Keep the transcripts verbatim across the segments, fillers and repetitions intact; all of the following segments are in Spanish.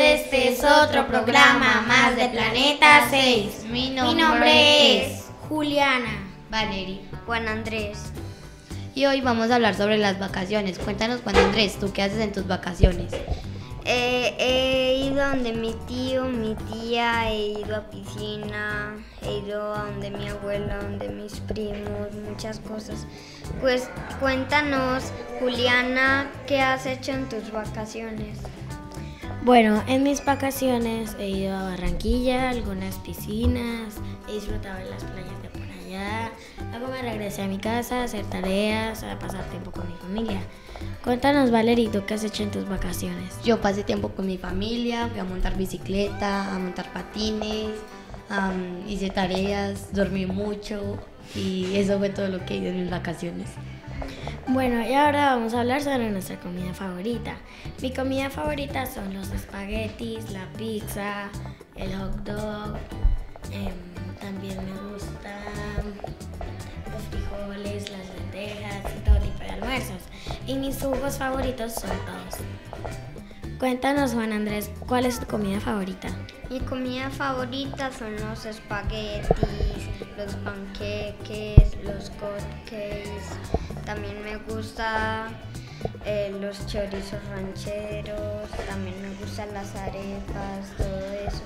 este es otro programa más de Planeta seis. Mi nombre, Mi nombre es Juliana, Valeria, Juan Andrés. Y hoy vamos a hablar sobre las vacaciones. Cuéntanos, Juan Andrés, ¿tú qué haces en tus vacaciones? Eh, he ido a donde mi tío, mi tía, he ido a piscina, he ido a donde mi abuela, a donde mis primos, muchas cosas. Pues cuéntanos, Juliana, ¿qué has hecho en tus vacaciones? Bueno, en mis vacaciones he ido a Barranquilla, a algunas piscinas, he disfrutado de las playas de por allá. Luego me regresé a mi casa a hacer tareas, a pasar tiempo con mi familia. Cuéntanos, Valerito, ¿qué has hecho en tus vacaciones? Yo pasé tiempo con mi familia, fui a montar bicicleta, a montar patines, um, hice tareas, dormí mucho y eso fue todo lo que hice en mis vacaciones. Bueno, y ahora vamos a hablar sobre nuestra comida favorita. Mi comida favorita son los espaguetis, la pizza, el hot dog. Eh, también me gustan los frijoles, las lentejas y todo tipo de almuerzos. Y mis jugos favoritos son todos. Cuéntanos, Juan Andrés, ¿cuál es tu comida favorita? Mi comida favorita son los espaguetis, los panqueques, los cupcakes. También me gusta eh, los chorizos rancheros, también me gustan las arepas, todo eso.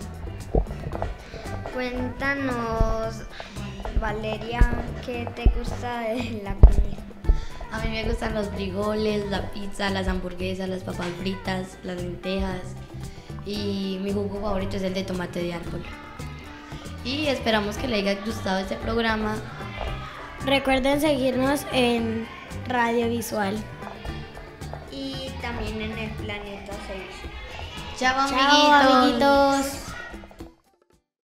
Cuéntanos, Valeria, ¿qué te gusta de la comida? A mí me gustan los frijoles, la pizza, las hamburguesas, las papas fritas, las lentejas y mi jugo favorito es el de tomate de árbol. Y esperamos que les haya gustado este programa. Recuerden seguirnos en Radio Visual. Y también en el Planeta seis. Chao, Chao, amiguitos.